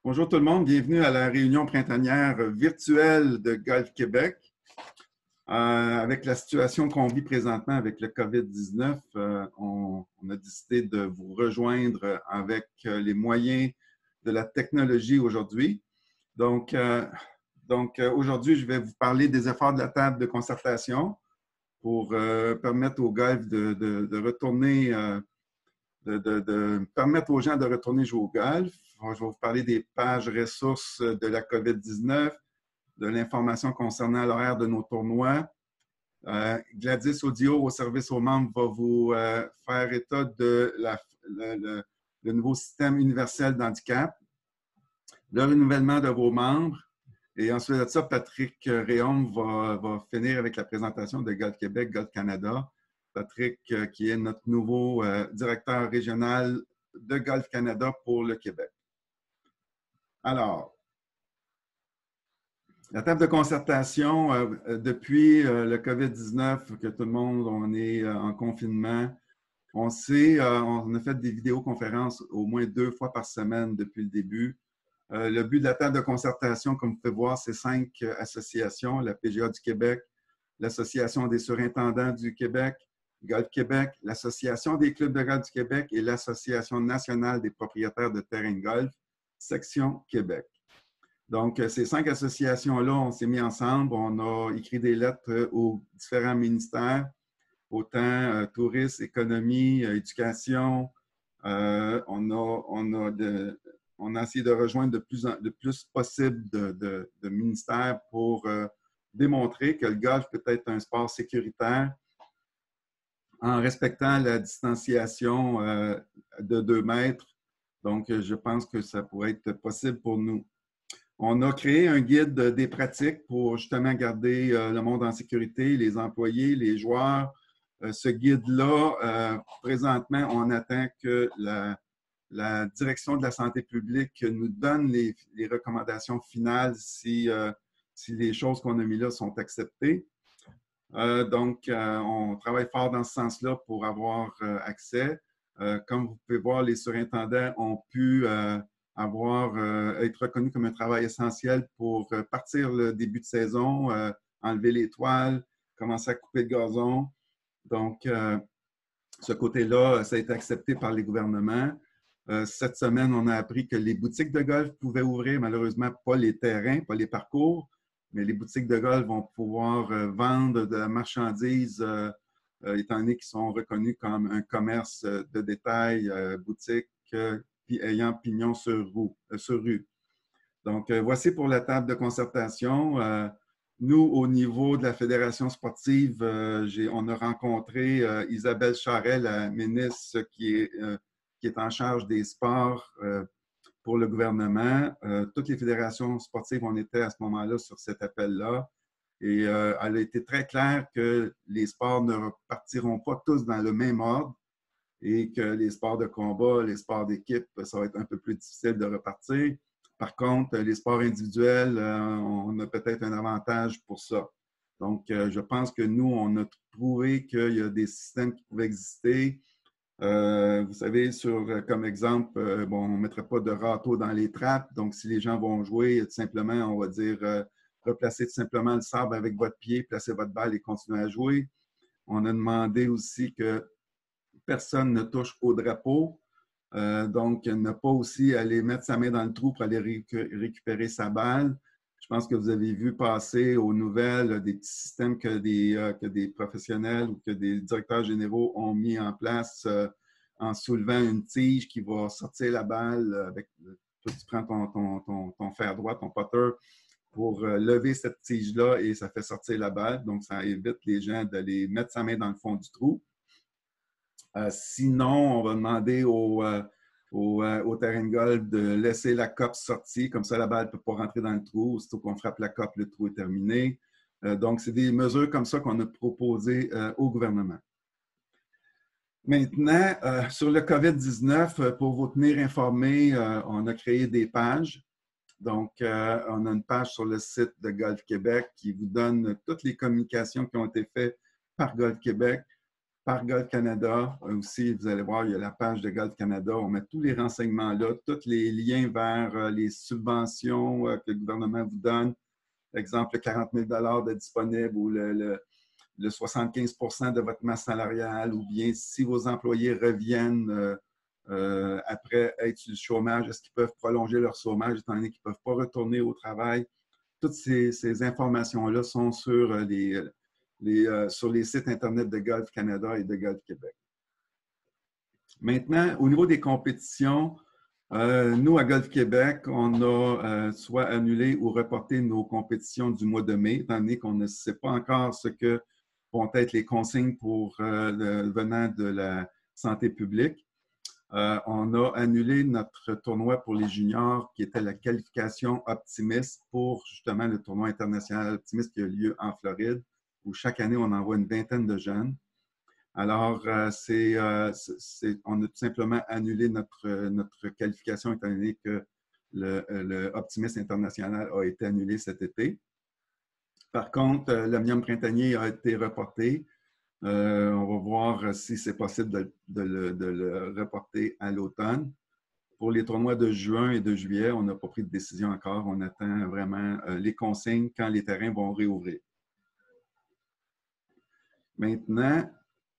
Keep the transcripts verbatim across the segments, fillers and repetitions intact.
Bonjour tout le monde, bienvenue à la réunion printanière virtuelle de Golf Québec. Euh, avec la situation qu'on vit présentement avec le COVID dix-neuf, euh, on, on, a décidé de vous rejoindre avec les moyens de la technologie aujourd'hui. Donc, euh, donc aujourd'hui, je vais vous parler des efforts de la table de concertation pour euh, permettre au golf de, de, de retourner, euh, de, de, de permettre aux gens de retourner jouer au golf. Je vais vous parler des pages ressources de la COVID dix-neuf, de l'information concernant l'horaire de nos tournois. Euh, Gladys Audio, au service aux membres, va vous euh, faire état de la, le, le, le nouveau système universel d'handicap, le renouvellement de vos membres. Et ensuite de ça, Patrick Réaume va, va finir avec la présentation de Golf Québec, Golf Canada. Patrick, euh, qui est notre nouveau euh, directeur régional de Golf Canada pour le Québec. Alors, la table de concertation, euh, depuis euh, le COVID dix-neuf, que tout le monde, on est euh, en confinement, on sait, euh, on a fait des vidéoconférences au moins deux fois par semaine depuis le début. Euh, le but de la table de concertation, comme vous pouvez voir, c'est cinq euh, associations, la P G A du Québec, l'Association des surintendants du Québec, Golf Québec, l'Association des clubs de golf du Québec et l'Association nationale des propriétaires de terrains de golf, section Québec. Donc, ces cinq associations-là, on s'est mis ensemble, on a écrit des lettres aux différents ministères, autant euh, tourisme, économie, euh, éducation. Euh, on, a, on, a de, on a essayé de rejoindre de plus, en, de plus possible de, de, de ministères pour euh, démontrer que le golf peut être un sport sécuritaire en respectant la distanciation euh, de deux mètres. Donc, je pense que ça pourrait être possible pour nous. On a créé un guide des pratiques pour justement garder euh, le monde en sécurité, les employés, les joueurs. Euh, ce guide-là, euh, présentement, on attend que la, la direction de la santé publique nous donne les, les recommandations finales si, euh, si les choses qu'on a mises là sont acceptées. Euh, donc, euh, on travaille fort dans ce sens-là pour avoir euh, accès. Euh, comme vous pouvez voir, les surintendants ont pu euh, avoir, euh, être reconnus comme un travail essentiel pour euh, partir le début de saison, euh, enlever les toiles, commencer à couper le gazon. Donc, euh, ce côté-là, ça a été accepté par les gouvernements. Euh, cette semaine, on a appris que les boutiques de golf pouvaient ouvrir, malheureusement, pas les terrains, pas les parcours, mais les boutiques de golf vont pouvoir euh, vendre de la marchandise, euh, euh, étant donné qu'ils sont reconnus comme un commerce de détail, euh, boutique, euh, ayant pignon sur, roue, euh, sur rue. Donc, euh, voici pour la table de concertation. Euh, nous, au niveau de la Fédération sportive, euh, on a rencontré euh, Isabelle Charest, la ministre qui est, euh, qui est en charge des sports euh, pour le gouvernement. Euh, toutes les fédérations sportives, on était à ce moment-là sur cet appel-là. Et euh, elle a été très claire que les sports ne repartiront pas tous dans le même ordre et que les sports de combat, les sports d'équipe, ça va être un peu plus difficile de repartir. Par contre, les sports individuels, on a peut-être un avantage pour ça. Donc, je pense que nous, on a prouvé qu'il y a des systèmes qui pouvaient exister. Euh, vous savez, sur, comme exemple, euh, bon, on ne mettrait pas de râteau dans les trappes. Donc, si les gens vont jouer, tout simplement, on va dire, euh, replacez tout simplement le sable avec votre pied, placez votre balle et continuez à jouer. On a demandé aussi que personne ne touche au drapeau. Euh, donc, ne pas aussi aller mettre sa main dans le trou pour aller récupérer sa balle. Je pense que vous avez vu passer aux nouvelles des petits systèmes que des, euh, que des professionnels ou que des directeurs généraux ont mis en place euh, en soulevant une tige qui va sortir la balle avec. Tu prends ton, ton, ton, ton fer droit, ton putter, pour euh, lever cette tige-là et ça fait sortir la balle. Donc, ça évite les gens d'aller mettre sa main dans le fond du trou. Euh, sinon, on va demander au, euh, au, euh, au terrain de golf de laisser la cope sortie. Comme ça, la balle ne peut pas rentrer dans le trou. Aussitôt qu'on frappe la cope, le trou est terminé. Euh, donc, c'est des mesures comme ça qu'on a proposées euh, au gouvernement. Maintenant, euh, sur le COVID dix-neuf, pour vous tenir informés, euh, on a créé des pages. Donc, euh, on a une page sur le site de Golf Québec qui vous donne toutes les communications qui ont été faites par Golf Québec. par Golf Canada. Aussi, vous allez voir, il y a la page de Golf Canada. On met tous les renseignements là, tous les liens vers euh, les subventions euh, que le gouvernement vous donne. Par exemple, le quarante mille dollars de disponible ou le, le, le soixante-quinze pour cent de votre masse salariale, ou bien si vos employés reviennent euh, euh, après être sur le chômage, est-ce qu'ils peuvent prolonger leur chômage étant donné qu'ils ne peuvent pas retourner au travail? Toutes ces, ces informations-là sont sur les, les, euh, sur les sites Internet de Golf Canada et de Golf Québec. Maintenant, au niveau des compétitions, euh, nous, à Golf Québec, on a euh, soit annulé ou reporté nos compétitions du mois de mai, étant donné qu'on ne sait pas encore ce que vont être les consignes pour euh, le, venant de la santé publique. Euh, on a annulé notre tournoi pour les juniors qui était la qualification Optimist pour justement le tournoi international Optimist qui a lieu en Floride, où chaque année on envoie une vingtaine de jeunes. Alors, euh, c'est, euh, c'est, on a tout simplement annulé notre, notre qualification étant donné que le, le Optimist international a été annulé cet été. Par contre, l'Omnium printanier a été reporté. Euh, on va voir si c'est possible de, de, le, de le reporter à l'automne. Pour les tournois de juin et de juillet, on n'a pas pris de décision encore. On attend vraiment euh, les consignes quand les terrains vont réouvrir. Maintenant,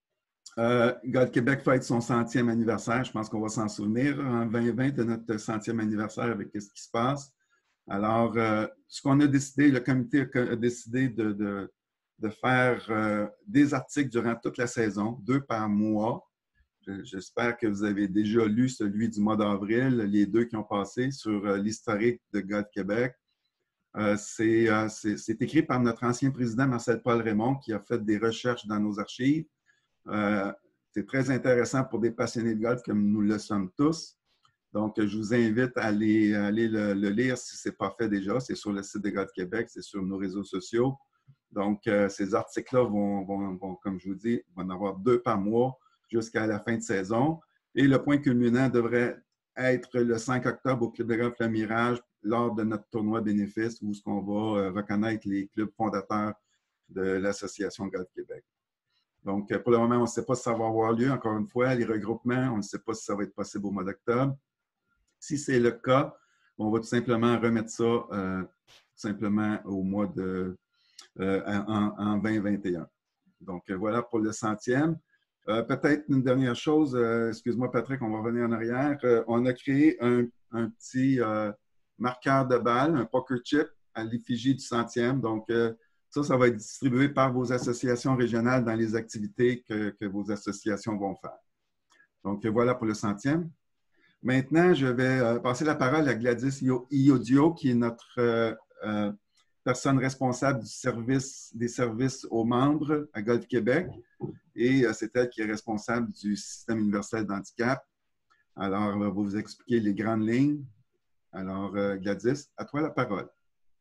euh, Golf Québec fête son centième anniversaire. Je pense qu'on va s'en souvenir en vingt vingt de notre centième anniversaire avec ce qui se passe. Alors, euh, ce qu'on a décidé, le comité a décidé de, de de faire euh, des articles durant toute la saison, deux par mois. J'espère que vous avez déjà lu celui du mois d'avril, les deux qui ont passé sur euh, l'historique de Golf Québec. Euh, c'est euh, écrit par notre ancien président Marcel-Paul Raymond qui a fait des recherches dans nos archives. Euh, c'est très intéressant pour des passionnés de golf comme nous le sommes tous. Donc, je vous invite à aller, à aller le, le lire si ce n'est pas fait déjà. C'est sur le site de Golf Québec, c'est sur nos réseaux sociaux. Donc, euh, ces articles-là vont, vont, vont, comme je vous dis, vont en avoir deux par mois jusqu'à la fin de saison. Et le point culminant devrait être le cinq octobre au Club de golf Le Mirage lors de notre tournoi bénéfice où on va euh, reconnaître les clubs fondateurs de l'Association Golf Québec. Donc, pour le moment, on ne sait pas si ça va avoir lieu. Encore une fois, les regroupements, on ne sait pas si ça va être possible au mois d'octobre. Si c'est le cas, on va tout simplement remettre ça euh, tout simplement au mois de Euh, en, en vingt vingt et un. Donc, euh, voilà pour le centième. Euh, Peut-être une dernière chose, euh, excuse-moi Patrick, on va revenir en arrière. Euh, on a créé un, un petit euh, marqueur de balle, un poker chip à l'effigie du centième. Donc, euh, ça, ça va être distribué par vos associations régionales dans les activités que, que vos associations vont faire. Donc, euh, voilà pour le centième. Maintenant, je vais euh, passer la parole à Gladys Iodio, qui est notre euh, euh, personne responsable du service, des services aux membres à Golf Québec. Et euh, c'est elle qui est responsable du système universel d'handicap. Alors, elle va vous expliquer les grandes lignes. Alors, euh, Gladys, à toi la parole.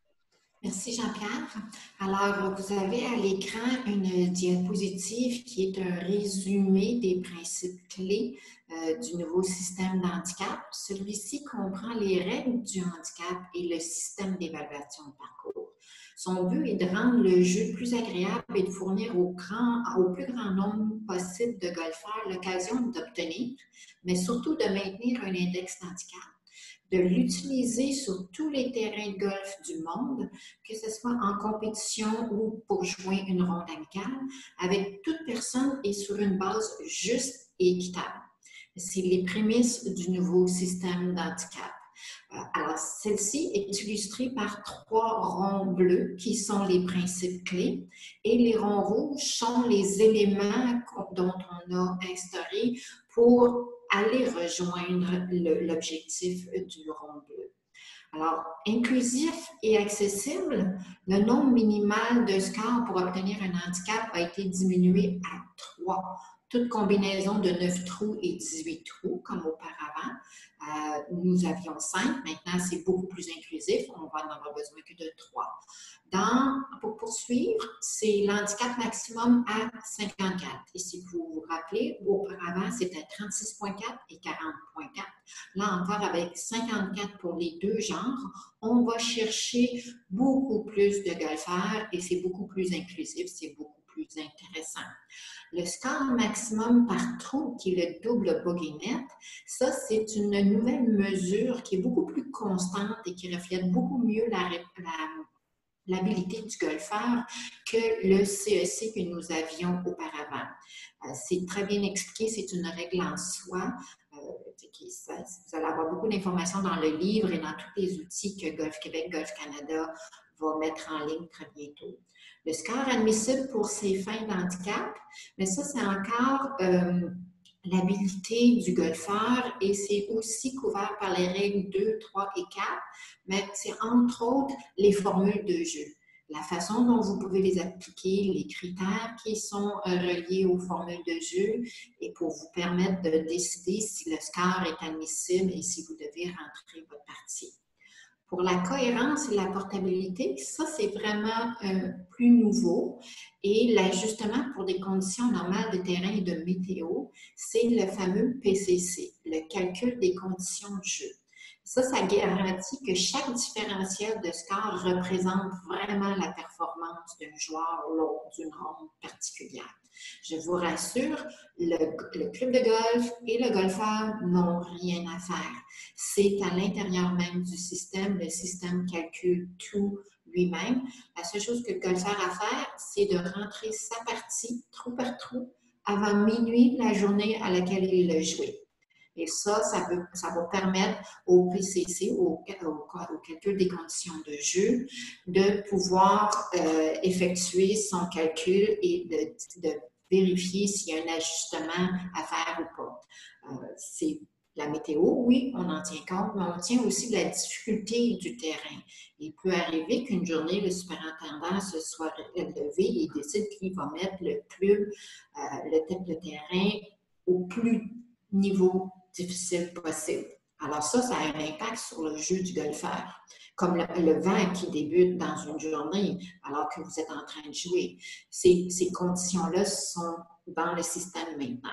Merci Jean-Pierre. Alors, vous avez à l'écran une diapositive qui est un résumé des principes clés euh, du nouveau système d'handicap. Celui-ci comprend les règles du handicap et le système d'évaluation de parcours. Son but est de rendre le jeu plus agréable et de fournir au, grand, au plus grand nombre possible de golfeurs l'occasion d'obtenir, mais surtout de maintenir un index d'handicap, de l'utiliser sur tous les terrains de golf du monde, que ce soit en compétition ou pour jouer une ronde amicale, avec toute personne et sur une base juste et équitable. C'est les prémices du nouveau système d'handicap. Alors, celle-ci est illustrée par trois ronds bleus qui sont les principes clés et les ronds rouges sont les éléments dont on a instauré pour aller rejoindre l'objectif du rond bleu. Alors, inclusif et accessible, le nombre minimal de scores pour obtenir un handicap a été diminué à trois. Toute combinaison de neuf trous et dix-huit trous, comme auparavant. Euh, nous avions cinq, maintenant c'est beaucoup plus inclusif, on va en avoir besoin que de trois. Dans, pour poursuivre, c'est l'handicap maximum à cinquante-quatre. Et si vous vous rappelez, auparavant c'était trente-six virgule quatre et quarante virgule quatre. Là encore, avec cinquante-quatre pour les deux genres, on va chercher beaucoup plus de golfeurs et c'est beaucoup plus inclusif, c'est beaucoup plus plus intéressant. Le score maximum par trou, qui est le double bogey net, ça, c'est une nouvelle mesure qui est beaucoup plus constante et qui reflète beaucoup mieux la, la l'habilité du golfeur que le C E C que nous avions auparavant. Euh, c'est très bien expliqué, c'est une règle en soi. Euh, qui, ça, vous allez avoir beaucoup d'informations dans le livre et dans tous les outils que Golf Québec, Golf Canada va mettre en ligne très bientôt. Le score admissible pour ces fins d'handicap, mais ça, c'est encore euh, l'habilité du golfeur et c'est aussi couvert par les règles deux, trois et quatre, mais c'est entre autres les formules de jeu. La façon dont vous pouvez les appliquer, les critères qui sont reliés aux formules de jeu et pour vous permettre de décider si le score est admissible et si vous devez rentrer votre partie. Pour la cohérence et la portabilité, ça, c'est vraiment euh, plus nouveau. Et l'ajustement pour des conditions normales de terrain et de météo, c'est le fameux P C C, le calcul des conditions de jeu. Ça, ça garantit que chaque différentiel de score représente vraiment la performance d'un joueur lors d'une ronde particulière. Je vous rassure, le, le club de golf et le golfeur n'ont rien à faire. C'est à l'intérieur même du système. Le système calcule tout lui-même. La seule chose que le golfeur a à faire, c'est de rentrer sa partie, trou par trou, avant minuit de la journée à laquelle il l'a joué. Et ça, ça, peut, ça va permettre au P C C, au, au, au calcul des conditions de jeu, de pouvoir euh, effectuer son calcul et de, de vérifier s'il y a un ajustement à faire ou pas. Euh, c'est la météo, oui, on en tient compte, mais on tient aussi de la difficulté du terrain. Il peut arriver qu'une journée, le superintendant se soit levé et décide qu'il va mettre le club, euh, le tête de terrain au plus niveau difficile possible. Alors ça, ça a un impact sur le jeu du golfeur. Comme le, le vent qui débute dans une journée alors que vous êtes en train de jouer. Ces, ces conditions-là sont dans le système maintenant.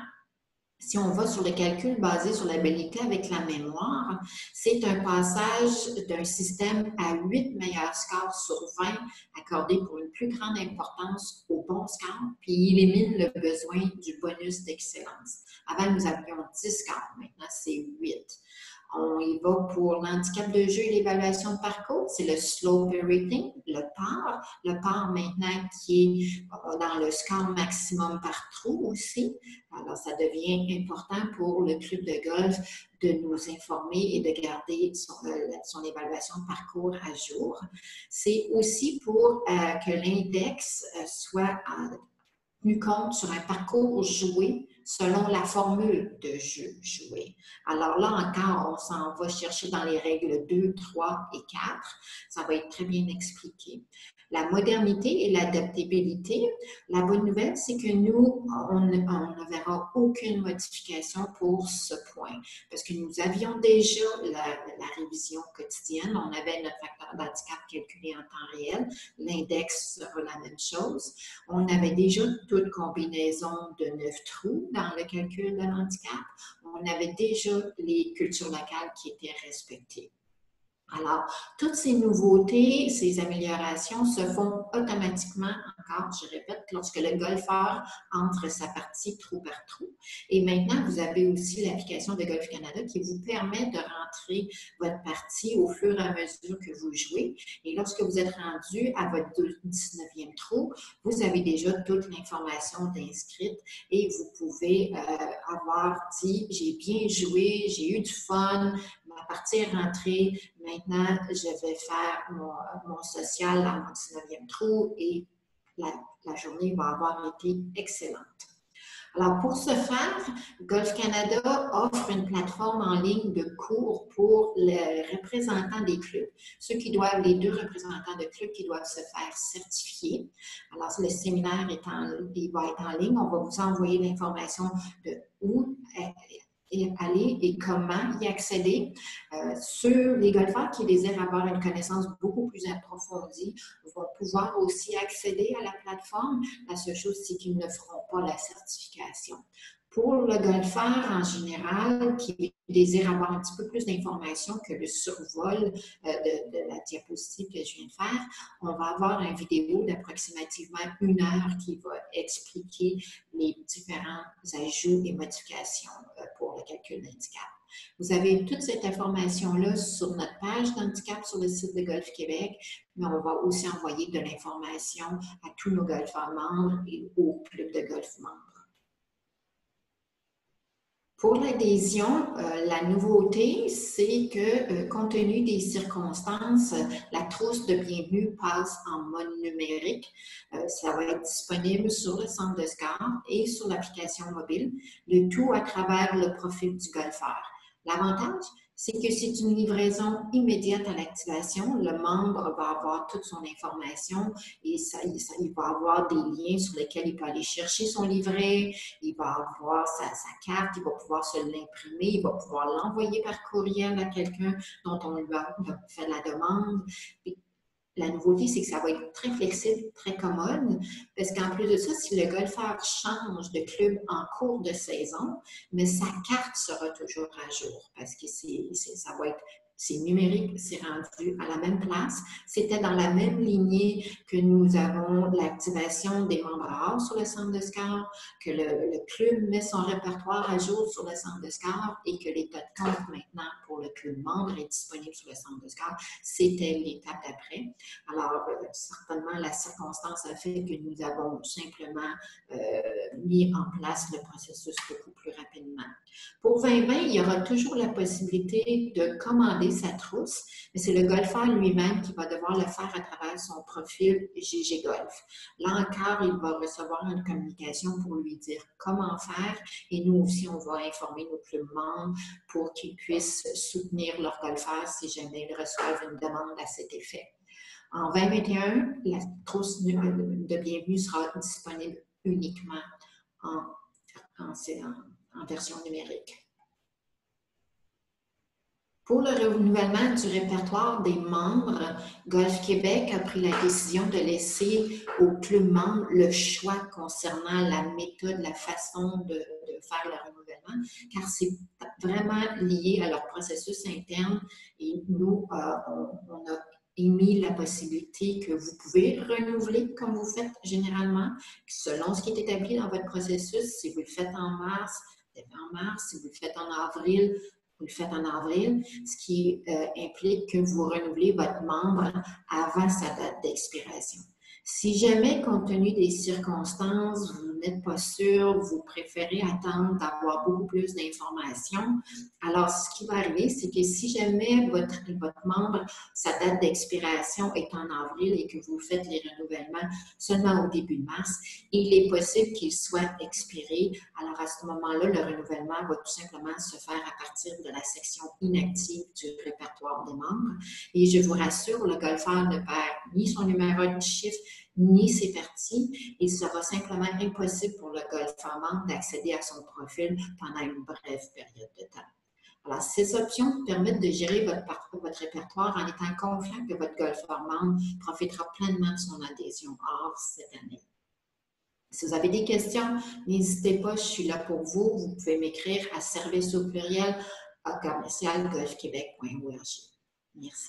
Si on va sur le calcul basé sur l'habilité avec la mémoire, c'est un passage d'un système à huit meilleurs scores sur vingt accordé pour une plus grande importance au bon score, puis il élimine le besoin du bonus d'excellence. Avant, nous avions dix scores, maintenant c'est huit. On y va pour l'handicap de jeu et l'évaluation de parcours, c'est le slope rating, le P A R. Le P A R maintenant qui est dans le score maximum par trou aussi. Alors, ça devient important pour le club de golf de nous informer et de garder son, euh, son évaluation de parcours à jour. C'est aussi pour euh, que l'index euh, soit euh, tenu compte sur un parcours joué selon la formule de jeu joué. Alors là encore, on s'en va chercher dans les règles deux, trois et quatre. Ça va être très bien expliqué. La modernité et l'adaptabilité, la bonne nouvelle, c'est que nous, on, on ne verra aucune modification pour ce point, parce que nous avions déjà la, la révision quotidienne, on avait notre facteur d'handicap calculé en temps réel, l'index sera la même chose. On avait déjà toute combinaison de neuf trous dans le calcul de l'handicap. On avait déjà les cultures locales qui étaient respectées. Alors, toutes ces nouveautés, ces améliorations se font automatiquement, encore, je répète, lorsque le golfeur entre sa partie trou par trou. Et maintenant, vous avez aussi l'application de Golf Canada qui vous permet de rentrer votre partie au fur et à mesure que vous jouez. Et lorsque vous êtes rendu à votre dix-neuvième trou, vous avez déjà toute l'information d'inscrite et vous pouvez euh, avoir dit « j'ai bien joué, j'ai eu du fun ». Ma partie est rentrée, maintenant je vais faire mon, mon social à mon dix-neuvième trou et la, la journée va avoir été excellente. Alors pour ce faire, Golf Canada offre une plateforme en ligne de cours pour les représentants des clubs, ceux qui doivent, les deux représentants de clubs qui doivent se faire certifier. Alors le séminaire est en, il va être en ligne, on va vous envoyer l'information de où et aller et comment y accéder. Euh, sur les golfeurs qui désirent avoir une connaissance beaucoup plus approfondie vont pouvoir aussi accéder à la plateforme. La seule chose, c'est qu'ils ne feront pas la certification. Pour le golfeur en général qui désire avoir un petit peu plus d'informations que le survol euh, de, de la diapositive que je viens de faire, on va avoir une vidéo d'approximativement une heure qui va expliquer les différents ajouts et modifications euh, pour le calcul d'handicap. Vous avez toute cette information-là sur notre page d'handicap sur le site de Golf Québec, mais on va aussi envoyer de l'information à tous nos golfeurs membres et aux clubs de golf membres. Pour l'adhésion, euh, la nouveauté, c'est que, euh, compte tenu des circonstances, la trousse de bienvenue passe en mode numérique. Euh, ça va être disponible sur le centre de SCORE et sur l'application mobile, le tout à travers le profil du golfeur. L'avantage, c'est que c'est une livraison immédiate à l'activation. Le membre va avoir toute son information et ça, ça, il va avoir des liens sur lesquels il peut aller chercher son livret, il va avoir sa, sa carte, il va pouvoir se l'imprimer, il va pouvoir l'envoyer par courriel à quelqu'un dont on lui a fait la demande. Puis, la nouveauté, c'est que ça va être très flexible, très commode, parce qu'en plus de ça, si le golfeur change de club en cours de saison, mais sa carte sera toujours à jour, parce que c'est, c'est, ça va être c'est numérique, c'est rendu à la même place. C'était dans la même lignée que nous avons l'activation des membres rares sur le centre de SCORE, que le, le club met son répertoire à jour sur le centre de SCORE et que l'état de compte maintenant pour le club membre est disponible sur le centre de SCORE. C'était l'étape d'après. Alors, euh, certainement, la circonstance a fait que nous avons simplement euh, mis en place le processus beaucoup plus rapidement. Pour vingt vingt, il y aura toujours la possibilité de commander sa trousse, mais c'est le golfeur lui-même qui va devoir le faire à travers son profil G G Golf. Là encore, il va recevoir une communication pour lui dire comment faire et nous aussi, on va informer nos clubs membres pour qu'ils puissent soutenir leurs golfeurs si jamais ils reçoivent une demande à cet effet. En vingt vingt et un, la trousse de bienvenue sera disponible uniquement en, en, en, en version numérique. Pour le renouvellement du répertoire des membres, Golf Québec a pris la décision de laisser aux clubs membres le choix concernant la méthode, la façon de, de faire le renouvellement, car c'est vraiment lié à leur processus interne et nous, euh, on, on a émis la possibilité que vous pouvez renouveler comme vous faites généralement, selon ce qui est établi dans votre processus. Si vous le faites en mars, en mars, si vous le faites en avril, vous le faites en avril, ce qui euh, implique que vous renouvelez votre membre avant sa date d'expiration. Si jamais, compte tenu des circonstances, vous n'êtes pas sûr, vous préférez attendre d'avoir beaucoup plus d'informations, alors ce qui va arriver, c'est que si jamais votre, votre membre, sa date d'expiration est en avril et que vous faites les renouvellements seulement au début de mars, il est possible qu'il soit expiré. Alors à ce moment-là, le renouvellement va tout simplement se faire à partir de la section inactive du répertoire des membres. Et je vous rassure, le golfeur ne perd ni son numéro de chiffre, ni ses parties. Il sera simplement impossible pour le golfeur membre d'accéder à son profil pendant une brève période de temps. Alors, ces options permettent de gérer votre, votre répertoire en étant confiant que votre golfeur membre profitera pleinement de son adhésion hors cette année. Si vous avez des questions, n'hésitez pas, je suis là pour vous. Vous pouvez m'écrire à service au pluriel à commercial golf québec point org. Merci.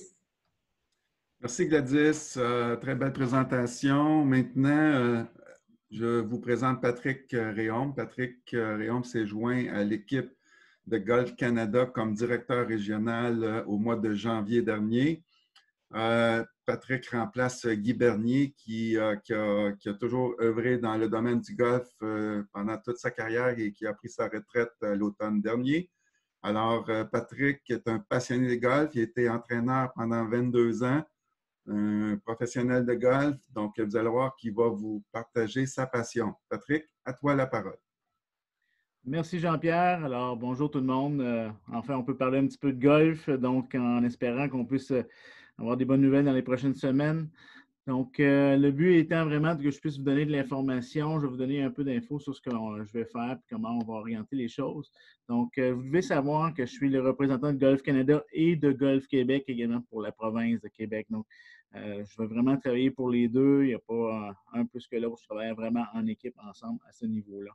Merci Gladys, euh, très belle présentation. Maintenant, euh, je vous présente Patrick Réaume. Patrick Réaume s'est joint à l'équipe de Golf Canada comme directeur régional euh, au mois de janvier dernier. Euh, Patrick remplace Guy Bernier qui, euh, qui, a, qui a toujours œuvré dans le domaine du golf euh, pendant toute sa carrière et qui a pris sa retraite euh, l'automne dernier. Alors, euh, Patrick est un passionné de golf. Il a été entraîneur pendant vingt-deux ans, un professionnel de golf. Donc, vous allez voir qu'il va vous partager sa passion. Patrick, à toi la parole. Merci Jean-Pierre. Alors, bonjour tout le monde. Euh, enfin, on peut parler un petit peu de golf, donc en espérant qu'on puisse avoir des bonnes nouvelles dans les prochaines semaines. Donc, euh, le but étant vraiment que je puisse vous donner de l'information. Je vais vous donner un peu d'infos sur ce que je vais faire et comment on va orienter les choses. Donc, euh, vous devez savoir que je suis le représentant de Golf Canada et de Golf Québec également pour la province de Québec. Donc, euh, je vais vraiment travailler pour les deux. Il n'y a pas un plus que l'autre. Je travaille vraiment en équipe ensemble à ce niveau-là.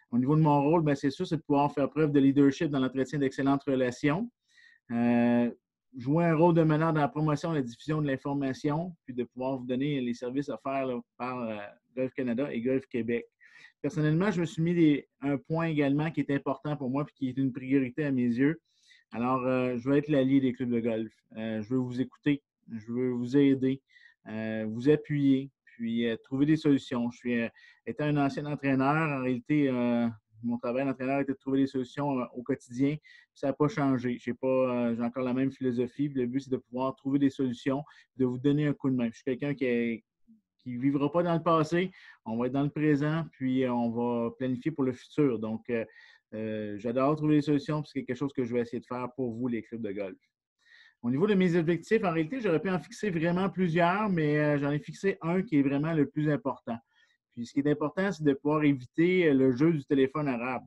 Au niveau de mon rôle, c'est sûr, c'est de pouvoir faire preuve de leadership dans l'entretien d'excellentes relations, euh, jouer un rôle de meneur dans la promotion et la diffusion de l'information, puis de pouvoir vous donner les services offerts là, par euh, Golf Canada et Golf Québec. Personnellement, je me suis mis des, un point également qui est important pour moi et qui est une priorité à mes yeux. Alors, euh, je veux être l'allié des clubs de golf. Euh, je veux vous écouter, je veux vous aider, euh, vous appuyer, puis euh, trouver des solutions. Je suis, euh, étant un ancien entraîneur, en réalité, euh, mon travail d'entraîneur était de trouver des solutions euh, au quotidien. Ça n'a pas changé. J'ai pas, euh, j'ai encore la même philosophie. Le but, c'est de pouvoir trouver des solutions, de vous donner un coup de main. Je suis quelqu'un qui est qui ne vivra pas dans le passé, on va être dans le présent, puis on va planifier pour le futur. Donc, euh, euh, j'adore trouver des solutions, puis c'est quelque chose que je vais essayer de faire pour vous, les clubs de golf. Au niveau de mes objectifs, en réalité, j'aurais pu en fixer vraiment plusieurs, mais euh, j'en ai fixé un qui est vraiment le plus important. Puis, ce qui est important, c'est de pouvoir éviter le jeu du téléphone arabe.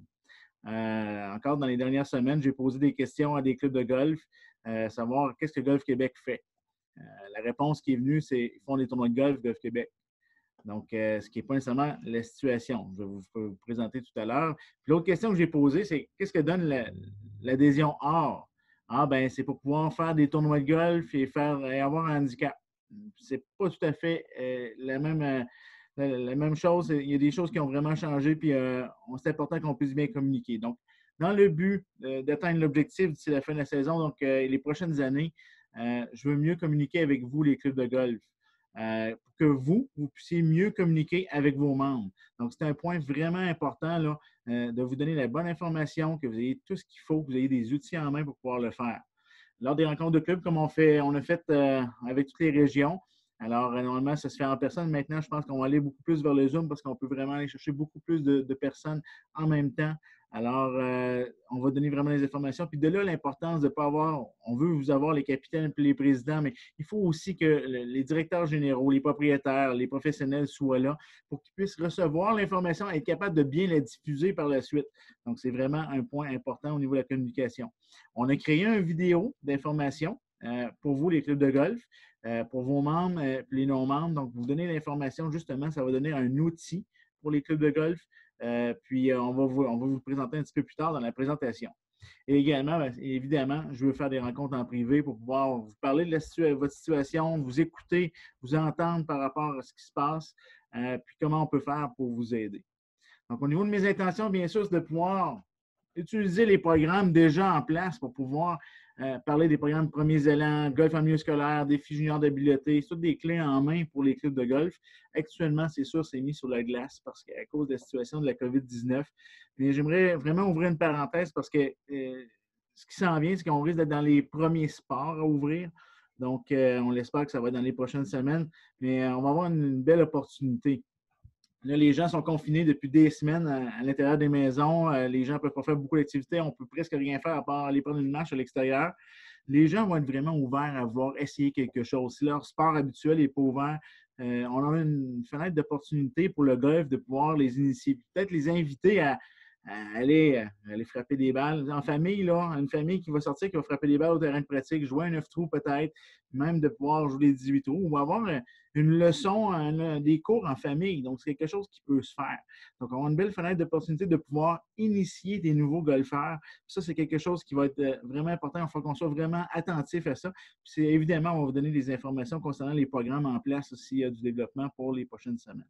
Euh, encore dans les dernières semaines, j'ai posé des questions à des clubs de golf, euh, savoir qu'est-ce que Golf Québec fait. Euh, la réponse qui est venue, c'est qu'ils font des tournois de golf, Golf Québec. Donc, euh, ce qui n'est pas nécessairement la situation. Je vais vous, vous présenter tout à l'heure. Puis l'autre question que j'ai posée, c'est qu'est-ce que donne l'adhésion or? Ah, ben c'est pour pouvoir faire des tournois de golf et, faire, et avoir un handicap. C'est pas tout à fait euh, la, même, euh, la, la même chose. Il y a des choses qui ont vraiment changé, puis euh, c'est important qu'on puisse bien communiquer. Donc, dans le but euh, d'atteindre l'objectif d'ici la fin de la saison, donc euh, les prochaines années, Euh, je veux mieux communiquer avec vous, les clubs de golf, euh, pour que vous, vous puissiez mieux communiquer avec vos membres. Donc, c'est un point vraiment important là, euh, de vous donner la bonne information, que vous ayez tout ce qu'il faut, que vous ayez des outils en main pour pouvoir le faire. Lors des rencontres de clubs, comme on, fait, on a fait euh, avec toutes les régions, alors euh, normalement, ça se fait en personne. Maintenant, je pense qu'on va aller beaucoup plus vers le Zoom parce qu'on peut vraiment aller chercher beaucoup plus de, de personnes en même temps. Alors, euh, on va donner vraiment les informations. Puis de là, l'importance de ne pas avoir, on veut vous avoir les capitaines et les présidents, mais il faut aussi que les directeurs généraux, les propriétaires, les professionnels soient là pour qu'ils puissent recevoir l'information et être capables de bien la diffuser par la suite. Donc, c'est vraiment un point important au niveau de la communication. On a créé une vidéo d'information euh, pour vous, les clubs de golf, euh, pour vos membres et euh, les non-membres. Donc, vous donnez l'information, justement, ça va donner un outil pour les clubs de golf. Euh, puis, euh, on, va vous, on va vous le présenter un petit peu plus tard dans la présentation. Et également, bien, évidemment, je veux faire des rencontres en privé pour pouvoir vous parler de la situa- votre situation, vous écouter, vous entendre par rapport à ce qui se passe, euh, puis comment on peut faire pour vous aider. Donc, au niveau de mes intentions, bien sûr, c'est de pouvoir utiliser les programmes déjà en place pour pouvoir euh, parler des programmes premiers élans, golf en milieu scolaire, défis juniors d'habileté, c'est toutes des clés en main pour les clubs de golf. Actuellement, c'est sûr, c'est mis sur la glace parce qu'à cause de la situation de la COVID dix-neuf. Mais j'aimerais vraiment ouvrir une parenthèse parce que euh, ce qui s'en vient, c'est qu'on risque d'être dans les premiers sports à ouvrir. Donc, euh, on l'espère que ça va être dans les prochaines semaines. Mais euh, on va avoir une, une belle opportunité. Là, les gens sont confinés depuis des semaines à, à l'intérieur des maisons. Euh, les gens ne peuvent pas faire beaucoup d'activités. On ne peut presque rien faire à part aller prendre une marche à l'extérieur. Les gens vont être vraiment ouverts à vouloir essayer quelque chose. Si leur sport habituel n'est pas ouvert, euh, on aura une fenêtre d'opportunité pour le golf de pouvoir les initier. Peut-être les inviter à, à aller, à aller frapper des balles. En famille, là, une famille qui va sortir, qui va frapper des balles au terrain de pratique, jouer un neuf trous peut-être, même de pouvoir jouer les dix-huit trous, ou avoir une leçon, un, des cours en famille. Donc, c'est quelque chose qui peut se faire. Donc, on a une belle fenêtre d'opportunité de pouvoir initier des nouveaux golfeurs. Ça, c'est quelque chose qui va être vraiment important. Il faut qu'on soit vraiment attentif à ça. Puis, c'est, évidemment, on va vous donner des informations concernant les programmes en place s'il y a du développement pour les prochaines semaines.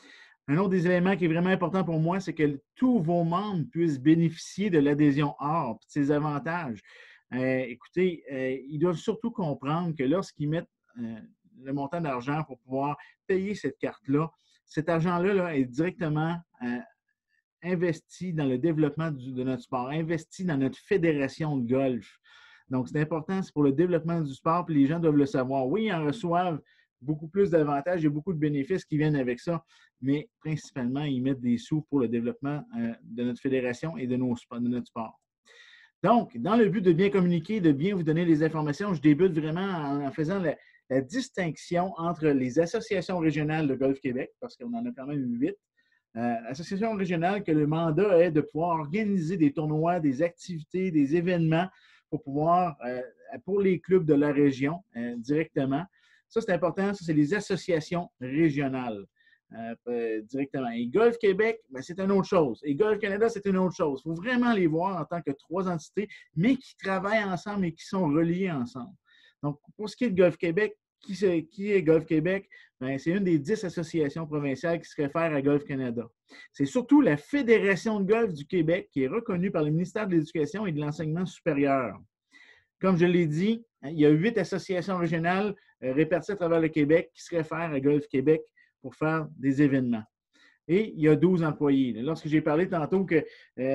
Un autre des éléments qui est vraiment important pour moi, c'est que tous vos membres puissent bénéficier de l'adhésion or et de ses avantages. Euh, écoutez, euh, ils doivent surtout comprendre que lorsqu'ils mettent euh, le montant d'argent pour pouvoir payer cette carte-là, cet argent-là là, est directement euh, investi dans le développement du, de notre sport, investi dans notre fédération de golf. Donc, c'est important, c'est pour le développement du sport, puis les gens doivent le savoir. Oui, ils en reçoivent beaucoup plus d'avantages, il y a beaucoup de bénéfices qui viennent avec ça, mais principalement, ils mettent des sous pour le développement euh, de notre fédération et de, nos, de notre sport. Donc, dans le but de bien communiquer, de bien vous donner les informations, je débute vraiment en, en faisant la, la distinction entre les associations régionales de Golf Québec, parce qu'on en a quand même huit, euh, associations régionales que le mandat est de pouvoir organiser des tournois, des activités, des événements pour pouvoir, euh, pour les clubs de la région euh, directement. Ça, c'est important. Ça, c'est les associations régionales. euh, directement. Et Golf Québec, ben, c'est une autre chose. Et Golf Canada, c'est une autre chose. Il faut vraiment les voir en tant que trois entités, mais qui travaillent ensemble et qui sont reliées ensemble. Donc, pour ce qui est de Golf Québec, qui, c'est, qui est Golf Québec? Ben, c'est une des dix associations provinciales qui se réfèrent à Golf Canada. C'est surtout la Fédération de golf du Québec qui est reconnue par le ministère de l'Éducation et de l'Enseignement supérieur. Comme je l'ai dit, il y a huit associations régionales euh, réparties à travers le Québec qui se réfèrent à Golf Québec pour faire des événements. Et il y a douze employés. Lorsque j'ai parlé tantôt que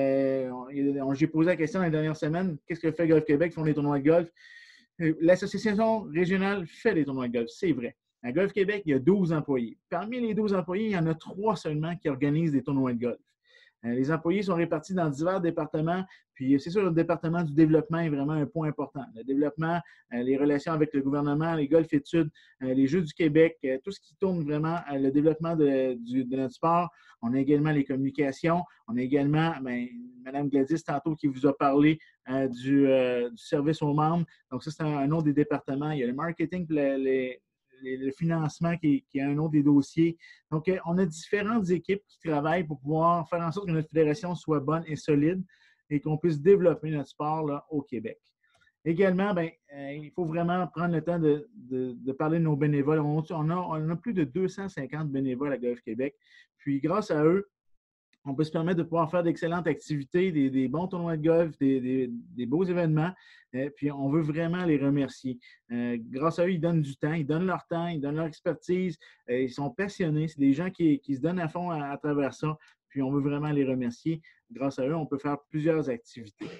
euh, j'ai posé la question dans les dernières semaines, qu'est-ce que fait Golf Québec? Ils font des tournois de golf. L'association régionale fait des tournois de golf, c'est vrai. À Golf Québec, il y a douze employés. Parmi les douze employés, il y en a trois seulement qui organisent des tournois de golf. Les employés sont répartis dans divers départements, puis c'est sûr, le département du développement est vraiment un point important. Le développement, les relations avec le gouvernement, les golf-études, les Jeux du Québec, tout ce qui tourne vraiment à le développement de, du, de notre sport. On a également les communications. On a également, bien, Mme Gladys, tantôt, qui vous a parlé euh, du, euh, du service aux membres. Donc, ça, c'est un, un autre des départements. Il y a le marketing, les, les le financement qui, qui est un autre des dossiers. Donc, on a différentes équipes qui travaillent pour pouvoir faire en sorte que notre fédération soit bonne et solide et qu'on puisse développer notre sport là, au Québec. Également, bien, euh, il faut vraiment prendre le temps de, de, de parler de nos bénévoles. On, on, a, on a plus de deux cent cinquante bénévoles à Golf Québec. Puis, grâce à eux, on peut se permettre de pouvoir faire d'excellentes activités, des, des bons tournois de golf, des, des, des beaux événements. Euh, puis, on veut vraiment les remercier. Euh, grâce à eux, ils donnent du temps, ils donnent leur temps, ils donnent leur expertise. Euh, ils sont passionnés. C'est des gens qui, qui se donnent à fond à, à travers ça. Puis, on veut vraiment les remercier. Grâce à eux, on peut faire plusieurs activités.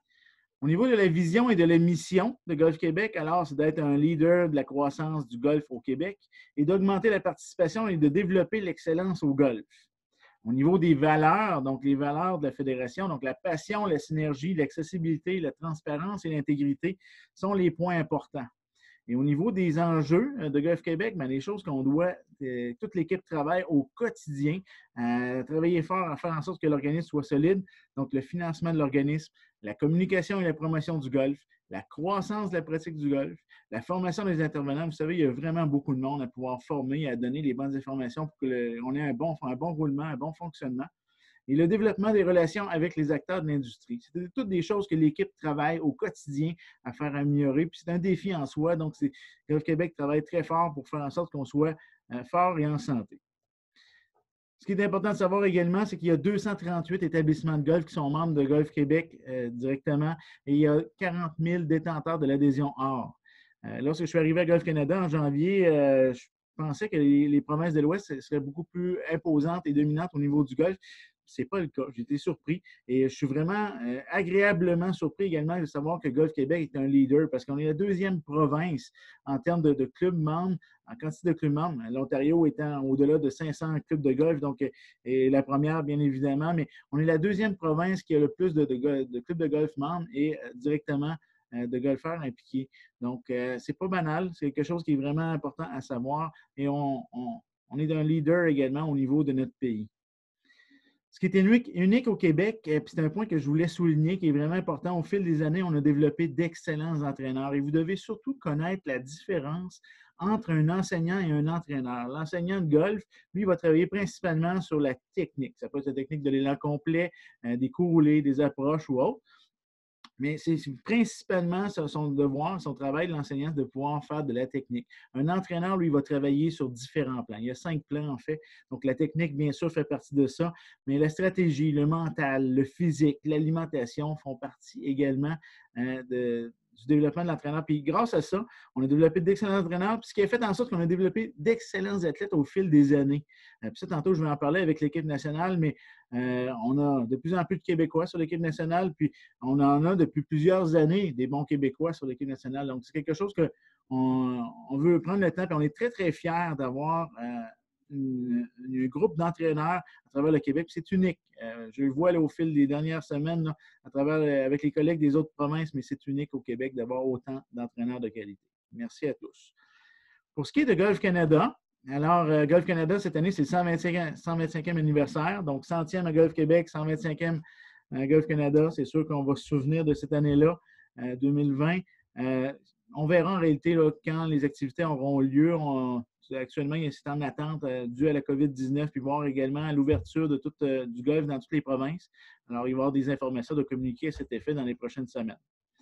Au niveau de la vision et de la mission de Golf Québec, alors, c'est d'être un leader de la croissance du golf au Québec et d'augmenter la participation et de développer l'excellence au golf. Au niveau des valeurs, donc les valeurs de la fédération, donc la passion, la synergie, l'accessibilité, la transparence et l'intégrité sont les points importants. Et au niveau des enjeux de Golf Québec, bien, les choses qu'on doit, euh, toute l'équipe travaille au quotidien, euh, travailler fort à faire en sorte que l'organisme soit solide, donc le financement de l'organisme, la communication et la promotion du golf, la croissance de la pratique du golf, la formation des intervenants. Vous savez, il y a vraiment beaucoup de monde à pouvoir former et à donner les bonnes informations pour qu'on ait un bon, un bon roulement, un bon fonctionnement. Et le développement des relations avec les acteurs de l'industrie. C'est toutes des choses que l'équipe travaille au quotidien à faire améliorer. Puis c'est un défi en soi. Donc, Golf Québec travaille très fort pour faire en sorte qu'on soit euh, fort et en santé. Ce qui est important de savoir également, c'est qu'il y a deux cent trente-huit établissements de golf qui sont membres de Golf Québec euh, directement et il y a quarante mille détenteurs de l'adhésion or. Euh, lorsque je suis arrivé à Golf Canada en janvier, euh, je pensais que les, les provinces de l'Ouest seraient beaucoup plus imposantes et dominantes au niveau du golf. Ce n'est pas le cas. J'ai été surpris et je suis vraiment euh, agréablement surpris également de savoir que Golf Québec est un leader parce qu'on est la deuxième province en termes de, de clubs membres, en quantité de clubs membres. L'Ontario étant au-delà de cinq cents clubs de golf, donc et la première, bien évidemment, mais on est la deuxième province qui a le plus de, de, de clubs de golf membres et euh, directement euh, de golfeurs impliqués. Donc, euh, c'est pas banal. C'est quelque chose qui est vraiment important à savoir et on, on, on est un leader également au niveau de notre pays. Ce qui est unique, unique au Québec, et puis c'est un point que je voulais souligner, qui est vraiment important, au fil des années, on a développé d'excellents entraîneurs et vous devez surtout connaître la différence entre un enseignant et un entraîneur. L'enseignant de golf, lui, va travailler principalement sur la technique. Ça peut être la technique de l'élan complet, euh, des coups roulés, des approches ou autres. Mais c'est principalement son devoir, son travail de l'enseignant, de pouvoir faire de la technique. Un entraîneur, lui, va travailler sur différents plans. Il y a cinq plans, en fait. Donc, la technique, bien sûr, fait partie de ça. Mais la stratégie, le mental, le physique, l'alimentation font partie également euh, de, du développement de l'entraîneur. Puis, grâce à ça, on a développé d'excellents entraîneurs, puis ce qui a fait en sorte qu'on a développé d'excellents athlètes au fil des années. Euh, puis ça, tantôt, je vais en parler avec l'équipe nationale, mais euh, on a de plus en plus de Québécois sur l'équipe nationale, puis on en a depuis plusieurs années des bons Québécois sur l'équipe nationale. Donc, c'est quelque chose qu'on on veut prendre le temps, puis on est très, très fiers d'avoir euh, un groupe d'entraîneurs à travers le Québec. C'est unique. Euh, je le vois là, au fil des dernières semaines là, à travers, euh, avec les collègues des autres provinces, mais c'est unique au Québec d'avoir autant d'entraîneurs de qualité. Merci à tous. Pour ce qui est de Golf Canada, alors euh, Golf Canada, cette année, c'est le cent vingt-cinquième anniversaire. Donc, centième à Golf Québec, cent vingt-cinquième à Golf Canada. C'est sûr qu'on va se souvenir de cette année-là, euh, deux mille vingt. Euh, on verra en réalité là, quand les activités auront lieu. On, actuellement, c'est en attente euh, dû à la COVID dix-neuf, puis voir également l'ouverture de tout, euh, du golf dans toutes les provinces. Alors, il va y avoir des informations de communiquer à cet effet dans les prochaines semaines.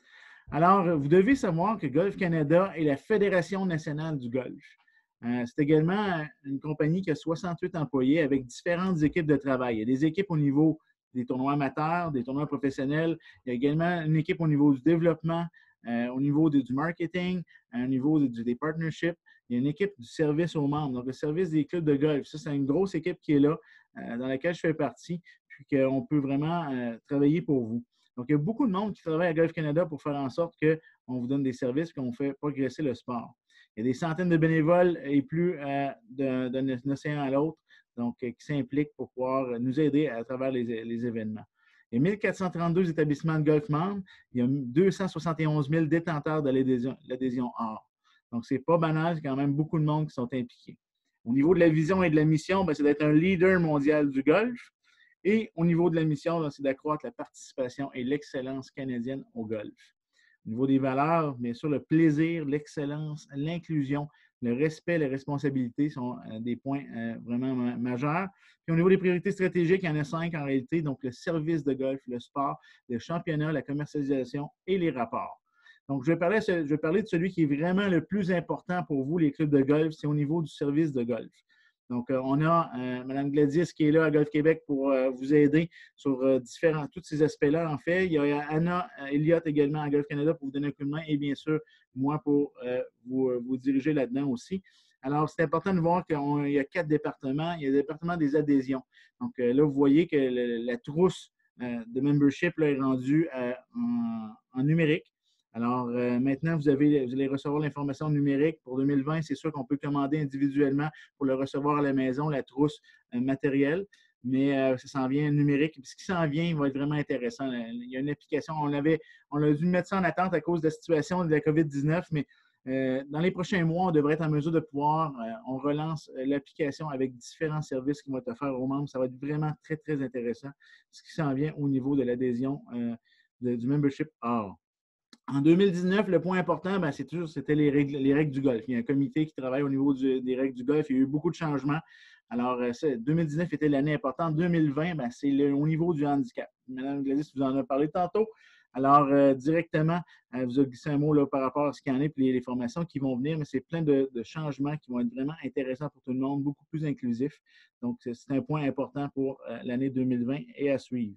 Alors, vous devez savoir que Golf Canada est la Fédération nationale du golf. Euh, c'est également une compagnie qui a soixante-huit employés avec différentes équipes de travail. Il y a des équipes au niveau des tournois amateurs, des tournois professionnels. Il y a également une équipe au niveau du développement, euh, au niveau de, du marketing, au niveau de, des partnerships. Il y a une équipe du service aux membres, donc le service des clubs de golf. Ça, c'est une grosse équipe qui est là, euh, dans laquelle je fais partie, puis qu'on peut vraiment euh, travailler pour vous. Donc, il y a beaucoup de monde qui travaille à Golf Canada pour faire en sorte qu'on vous donne des services et qu'on fait progresser le sport. Il y a des centaines de bénévoles et plus euh, d'un océan à l'autre, donc euh, qui s'impliquent pour pouvoir nous aider à travers les, les événements. Il y a mille quatre cent trente-deux établissements de golf membres. Il y a deux cent soixante et onze mille détenteurs de l'adhésion or. Donc, ce n'est pas banal, c'est quand même beaucoup de monde qui sont impliqués. Au niveau de la vision et de la mission, c'est d'être un leader mondial du golf. Et au niveau de la mission, c'est d'accroître la participation et l'excellence canadienne au golf. Au niveau des valeurs, bien sûr, le plaisir, l'excellence, l'inclusion, le respect, les responsabilités sont euh, des points euh, vraiment ma majeurs. Puis au niveau des priorités stratégiques, il y en a cinq en réalité, donc le service de golf, le sport, le championnat, la commercialisation et les rapports. Donc, je vais parler, je vais parler de celui qui est vraiment le plus important pour vous, les clubs de golf, c'est au niveau du service de golf. Donc, euh, on a euh, Mme Gladys qui est là à Golf Québec pour euh, vous aider sur euh, différents, tous ces aspects-là, en fait. Il y a Anna Elliott également à Golf Canada pour vous donner un coup de main et bien sûr, moi pour euh, vous, vous diriger là-dedans aussi. Alors, c'est important de voir qu'il y a quatre départements. Il y a le département des adhésions. Donc, euh, là, vous voyez que le, la trousse euh, de membership là, est rendue euh, en, en numérique. Alors, euh, maintenant, vous, avez, vous allez recevoir l'information numérique. Pour deux mille vingt, c'est sûr qu'on peut commander individuellement pour le recevoir à la maison, la trousse euh, matérielle, mais euh, ça s'en vient numérique. Puis ce qui s'en vient va être vraiment intéressant. Il y a une application, on, avait, on a dû mettre ça en attente à cause de la situation de la COVID dix-neuf, mais euh, dans les prochains mois, on devrait être en mesure de pouvoir, euh, on relance euh, l'application avec différents services qui vont être offerts aux membres. Ça va être vraiment très, très intéressant, ce qui s'en vient au niveau de l'adhésion euh, du membership or. En deux mille dix-neuf, le point important, c'est toujours c'était les règles, les règles du golf. Il y a un comité qui travaille au niveau du, des règles du golf. Il y a eu beaucoup de changements. Alors, deux mille dix-neuf était l'année importante. deux mille vingt, c'est au niveau du handicap. Mme Gladys vous en a parlé tantôt. Alors, euh, directement, elle vous a glissé un mot là, par rapport à ce qu'il y en a et les, les formations qui vont venir, mais c'est plein de, de changements qui vont être vraiment intéressants pour tout le monde, beaucoup plus inclusifs. Donc, c'est un point important pour euh, l'année deux mille vingt et à suivre.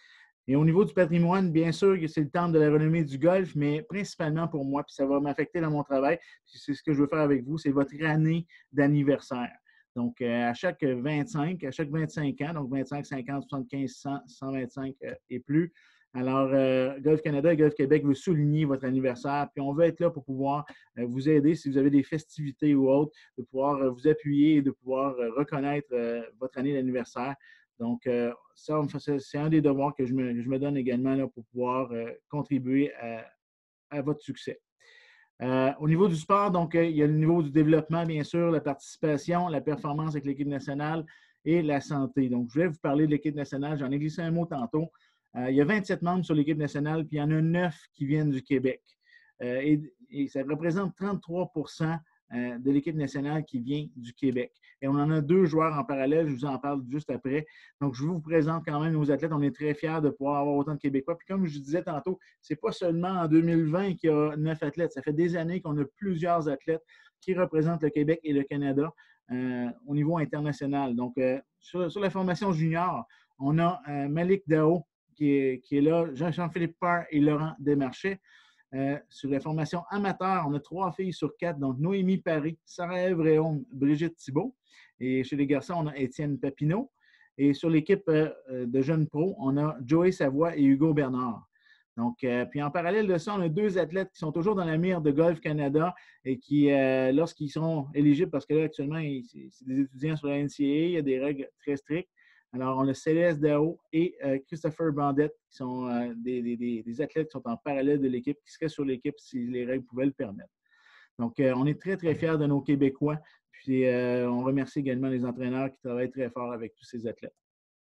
Et au niveau du patrimoine, bien sûr que c'est le temps de la renommée du golf, mais principalement pour moi, puis ça va m'affecter dans mon travail, puis c'est ce que je veux faire avec vous, c'est votre année d'anniversaire. Donc, euh, à chaque vingt-cinq, à chaque vingt-cinq ans, donc vingt-cinq, cinquante, soixante-quinze, cent, cent vingt-cinq euh, et plus, alors euh, Golf Canada et Golf Québec veut souligner votre anniversaire, puis on veut être là pour pouvoir euh, vous aider si vous avez des festivités ou autres, de pouvoir euh, vous appuyer et de pouvoir euh, reconnaître euh, votre année d'anniversaire. Donc, euh, ça, c'est un des devoirs que je me, je me donne également là, pour pouvoir euh, contribuer à, à votre succès. Euh, au niveau du sport, donc, euh, il y a le niveau du développement, bien sûr, la participation, la performance avec l'équipe nationale et la santé. Donc, je vais vous parler de l'équipe nationale. J'en ai glissé un mot tantôt. Euh, il y a vingt-sept membres sur l'équipe nationale, puis il y en a neuf qui viennent du Québec. Euh, et, et ça représente trente-trois pour cent de l'équipe nationale qui vient du Québec. Et on en a deux joueurs en parallèle, je vous en parle juste après. Donc, je vous présente quand même nos athlètes. On est très fiers de pouvoir avoir autant de Québécois. Puis comme je disais tantôt, ce n'est pas seulement en deux mille vingt qu'il y a neuf athlètes. Ça fait des années qu'on a plusieurs athlètes qui représentent le Québec et le Canada euh, au niveau international. Donc, euh, sur, sur la formation junior, on a euh, Malik Dao qui est, qui est là, Jean-Philippe Parr et Laurent Desmarchais. Euh, sur la formation amateur, on a trois filles sur quatre, donc Noémie Paris, Sarah-Ève Réaume, Brigitte Thibault. Et chez les garçons, on a Étienne Papineau. Et sur l'équipe euh, de jeunes pros, on a Joey Savoie et Hugo Bernard. Donc, euh, puis en parallèle de ça, on a deux athlètes qui sont toujours dans la mire de Golf Canada et qui, euh, lorsqu'ils sont éligibles, parce que là, actuellement, c'est des étudiants sur la N C A A, il y a des règles très strictes. Alors, on a Céleste Dao et euh, Christopher Bandette, qui sont euh, des, des, des athlètes qui sont en parallèle de l'équipe, qui seraient sur l'équipe si les règles pouvaient le permettre. Donc, euh, on est très, très fiers de nos Québécois. Puis, euh, on remercie également les entraîneurs qui travaillent très fort avec tous ces athlètes.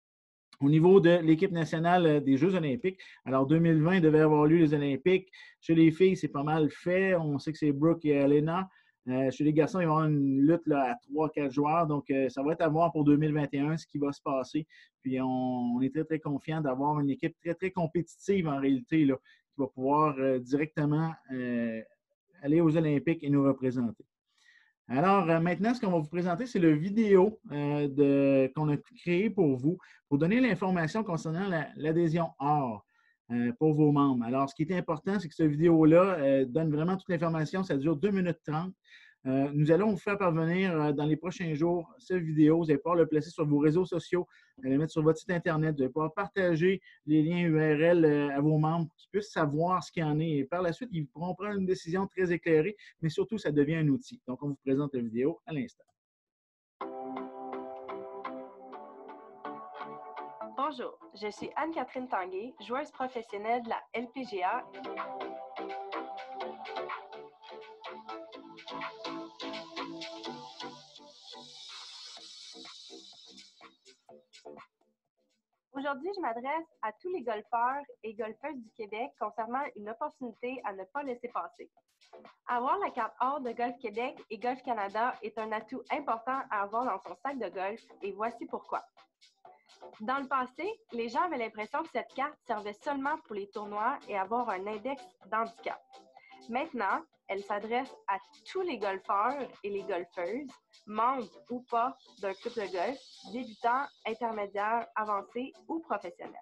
Au niveau de l'équipe nationale des Jeux olympiques, alors deux mille vingt devait avoir lieu les Olympiques. Chez les filles, c'est pas mal fait. On sait que c'est Brooke et Elena. Euh, chez les garçons, il va y avoir une lutte là, à trois quatre joueurs. Donc, euh, ça va être à voir pour deux mille vingt et un ce qui va se passer. Puis, on, on est très, très confiant d'avoir une équipe très, très compétitive en réalité, là, qui va pouvoir euh, directement euh, aller aux Olympiques et nous représenter. Alors, euh, maintenant, ce qu'on va vous présenter, c'est le vidéo euh, qu'on a créé pour vous, pour donner l'information concernant l'adhésion or euh, pour vos membres. Alors, ce qui est important, c'est que cette vidéo-là euh, donne vraiment toute l'information. Ça dure deux minutes trente. Euh, nous allons vous faire parvenir euh, dans les prochains jours cette vidéo. Vous allez pouvoir le placer sur vos réseaux sociaux, vous allez le mettre sur votre site Internet, vous allez pouvoir partager les liens U R L euh, à vos membres pour qu'ils puissent savoir ce qu'il y en est. Et par la suite, ils pourront prendre une décision très éclairée, mais surtout, ça devient un outil. Donc, on vous présente la vidéo à l'instant. Bonjour, je suis Anne-Catherine Tanguay, joueuse professionnelle de la L P G A. Aujourd'hui, je m'adresse à tous les golfeurs et golfeuses du Québec concernant une opportunité à ne pas laisser passer. Avoir la carte or de Golf Québec et Golf Canada est un atout important à avoir dans son sac de golf et voici pourquoi. Dans le passé, les gens avaient l'impression que cette carte servait seulement pour les tournois et avoir un index d'handicap. Maintenant, elle s'adresse à tous les golfeurs et les golfeuses, membres ou pas d'un club de golf, débutants, intermédiaires, avancés ou professionnels.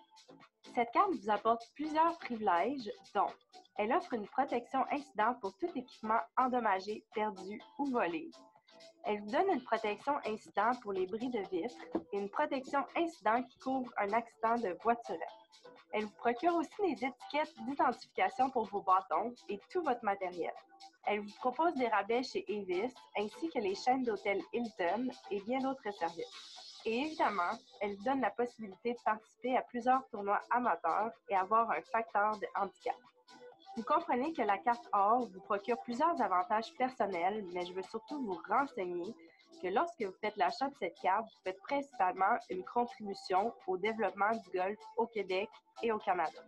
Cette carte vous apporte plusieurs privilèges, dont elle offre une protection incident pour tout équipement endommagé, perdu ou volé. Elle vous donne une protection incident pour les bris de vitre et une protection incident qui couvre un accident de voiturette. Elle vous procure aussi des étiquettes d'identification pour vos bâtons et tout votre matériel. Elle vous propose des rabais chez Avis ainsi que les chaînes d'hôtels Hilton et bien d'autres services. Et évidemment, elle vous donne la possibilité de participer à plusieurs tournois amateurs et avoir un facteur de handicap. Vous comprenez que la carte or vous procure plusieurs avantages personnels, mais je veux surtout vous renseigner que lorsque vous faites l'achat de cette carte, vous faites principalement une contribution au développement du golf au Québec et au Canada.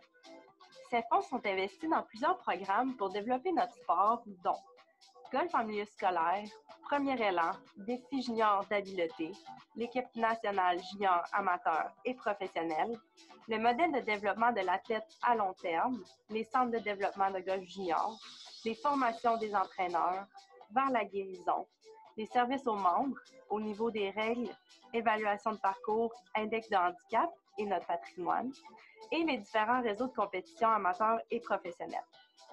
Ces fonds sont investis dans plusieurs programmes pour développer notre sport, dont golf en milieu scolaire, Premier élan, défi junior d'habileté, l'équipe nationale junior amateur et professionnelle, le modèle de développement de l'athlète à long terme, les centres de développement de golf junior, les formations des entraîneurs, vers la guérison, les services aux membres au niveau des règles, évaluation de parcours, index de handicap et notre patrimoine, et les différents réseaux de compétition amateurs et professionnels.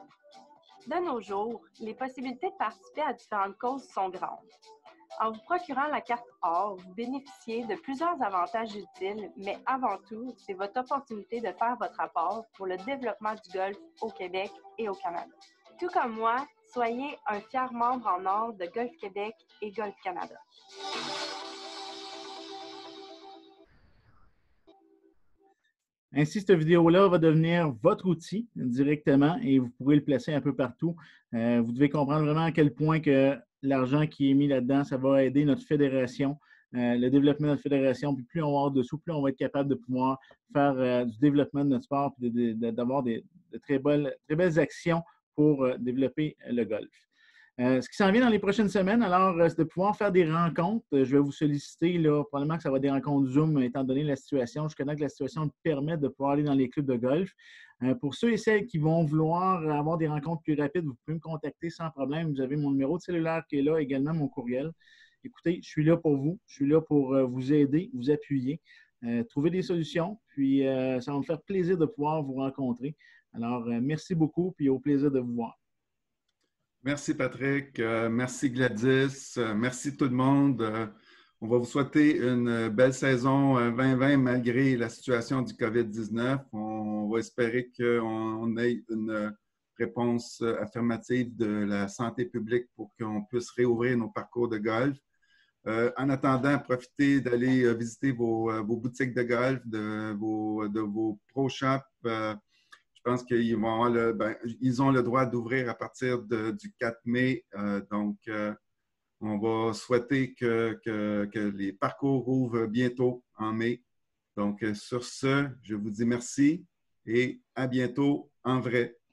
De nos jours, les possibilités de participer à différentes causes sont grandes. En vous procurant la carte or, vous bénéficiez de plusieurs avantages utiles, mais avant tout, c'est votre opportunité de faire votre apport pour le développement du golf au Québec et au Canada. Tout comme moi, soyez un fier membre en or de Golf Québec et Golf Canada. Ainsi, cette vidéo-là va devenir votre outil directement et vous pourrez le placer un peu partout. Euh, vous devez comprendre vraiment à quel point que l'argent qui est mis là-dedans, ça va aider notre fédération, euh, le développement de notre fédération. Puis plus on va avoir dessous, plus on va être capable de pouvoir faire euh, du développement de notre sport et de, de, d'avoir des, de très belles, très belles actions pour euh, développer le golf. Euh, ce qui s'en vient dans les prochaines semaines, alors, euh, c'est de pouvoir faire des rencontres. Euh, je vais vous solliciter, là, probablement que ça va être des rencontres Zoom, étant donné la situation. Je connais que la situation me permet de pouvoir aller dans les clubs de golf. Euh, pour ceux et celles qui vont vouloir avoir des rencontres plus rapides, vous pouvez me contacter sans problème. Vous avez mon numéro de cellulaire qui est là, également mon courriel. Écoutez, je suis là pour vous. Je suis là pour euh, vous aider, vous appuyer, euh, trouver des solutions. Puis, euh, ça va me faire plaisir de pouvoir vous rencontrer. Alors, euh, merci beaucoup, puis au plaisir de vous voir. Merci Patrick, euh, merci Gladys, euh, merci tout le monde. Euh, on va vous souhaiter une belle saison euh, vingt vingt malgré la situation du COVID dix-neuf. On va espérer qu'on ait une réponse affirmative de la santé publique pour qu'on puisse réouvrir nos parcours de golf. Euh, en attendant, profitez d'aller euh, visiter vos, euh, vos boutiques de golf, de vos, de vos pro shops. Euh, Je pense qu'ils vont avoir le, ben, ils ont le droit d'ouvrir à partir de, du quatre mai. Euh, donc, euh, on va souhaiter que, que, que les parcours ouvrent bientôt en mai. Donc, sur ce, je vous dis merci et à bientôt en vrai.